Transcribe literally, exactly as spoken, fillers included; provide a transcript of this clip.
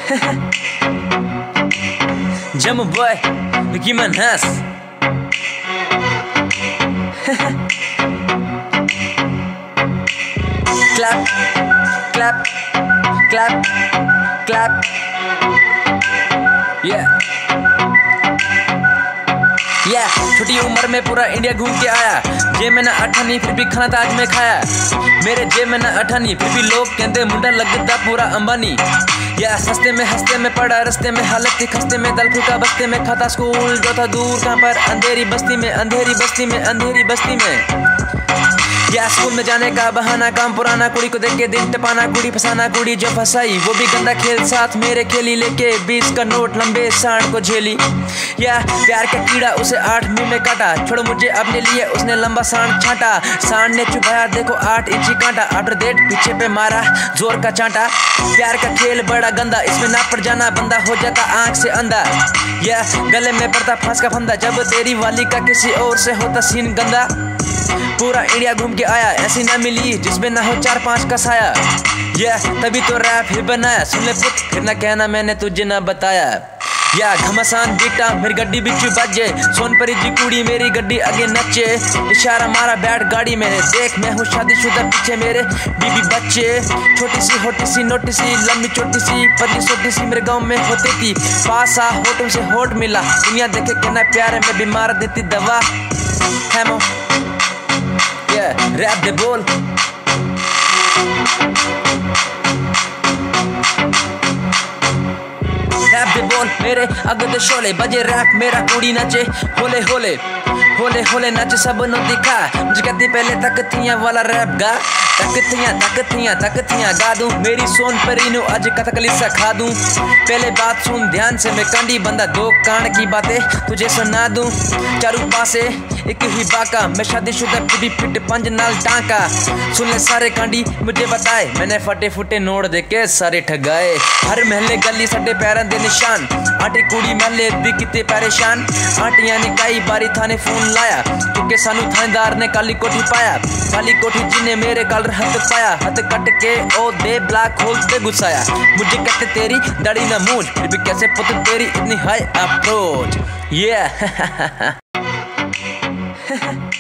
Jumbo boy, Nicki Minaj. Clap, clap, clap, clap. Yeah. Yeah, छोटी उम्र में पूरा इंडिया घूम के आया। जे में ना अठानी फिर भी खाना ताज में खाया। मेरे जेब में ना अठानी फिर भी लोग कहते मुंडा लगता पूरा अंबानी। या सस्ते में हंसते में पड़ा रस्ते में हालत थी खस्ते में दल फुका बस्ते में खाता स्कूल जो था दूर कहाँ पर अंधेरी बस्ती में अंधेरी बस्ती में अंधेरी बस्ती में। या स्कूल में जाने का बहाना काम पुराना कुड़ी को देख के दिन टपाना कुड़ी फसाना कुड़ी जो फसाई वो भी गंदा खेल साथ मेरे खेली लेके बीस का नोट लंबे सांड को झेली। या प्यार का कीड़ा उसे आठ मील में काटा छोड़ मुझे अपने लिए उसने लंबा सांड छाटा सांड ने चुभाया देखो आठ इंची कांटा आफ्टर दैट पीछे पे मारा जोर का चांटा। प्यार का खेल बड़ा गंदा इसमें ना पड़ जाना बंदा हो जाता आंख से अंधा। या गले में पड़ता फांस का फंदा जब तेरी वाली का किसी और से होता सीन गंदा। पूरा इंडिया घूम के आया ऐसी ना मिली जिसमें ना हो चार पांच का साया। या तभी तो रैप ही बनाया सुन ले पुत फिर ना कहना मैंने तुझे ना बताया। या घमासान दिखता मेरी गड्डी बिच्चू बजे सोनपरी जी कुड़ी मेरी गड्डी आगे नचे इशारा मारा बैठ गाड़ी में देख मैं हूँ शादीशुदा पीछे मेरे बीबी बच्चे। छोटी सी होटी सी नोटी सी लंबी छोटी सी पतली छोटी सी मेरे गांव में होती थी पास आ होठों से होठ मिला दुनिया देखे कहना प्यारे में बीमार देती दवा। हैमो रैप दे बोल रैप दे बोल मेरे अग दे शोले बजे रैप मेरा कुड़ी नचे होले होले होले होले नचे सब नो दिखा मुझे कहती पहले तक थिया वाला रैप गा तक थिया तक थिया तक थिया गा दूं मेरी सोन परी नु आज कथकली सिखा दूं। पहले बात सुन ध्यान से मैं कांडी बंदा दो कांड की बातें तुझे सुना दूं चारू पासे एक ही बाका मैं शादीशुदा फिटी फिट पंज नाल टांका सुन ले सारे कांडी मुझे बताए मैंने फटे फुटे नोट दे के सारे ठगाए। हर महल्ले गली सटे पैरों दे निशान आटी कुड़ी महल्ले भी किते परेशान आटियां ने कई बारी थाने फोन लाया क्योंकि सानू थानेदार ने काली कोठी पाया काली कोठी जिन्हें मेरे कल हथ पाया हथ कट के ओ दे ब्लैक होल पे घुसाया मुझे कहते तेरी दाढ़ी ना मूंछ फिर भी कैसे पुत तेरी इतनी हाई अप्रोच। yeah